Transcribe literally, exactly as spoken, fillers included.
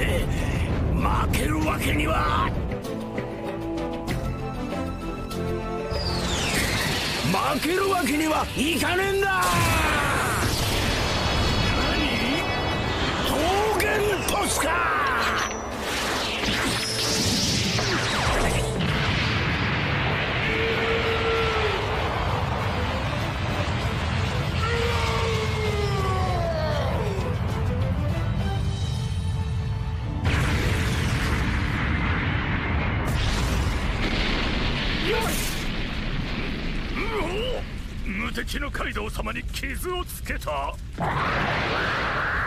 負けるわけには。負けるわけにはいかねえんだ。何？桃源トスか。無敵のカイドウ様に傷をつけた。